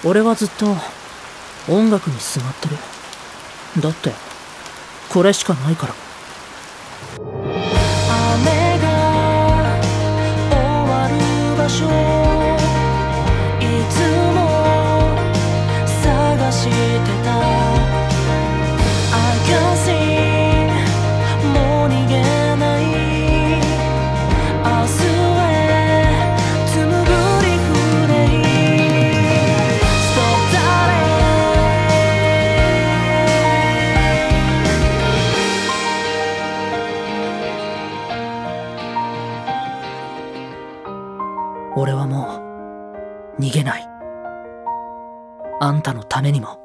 俺はずっと音楽にすがってる。だってこれしかないから。 雨が終わる場所、いつも探してた。 I can sing もう逃げない。明日へ紡ぐリフレイ Stop darling。 俺はもう逃げない。あんたのためにも。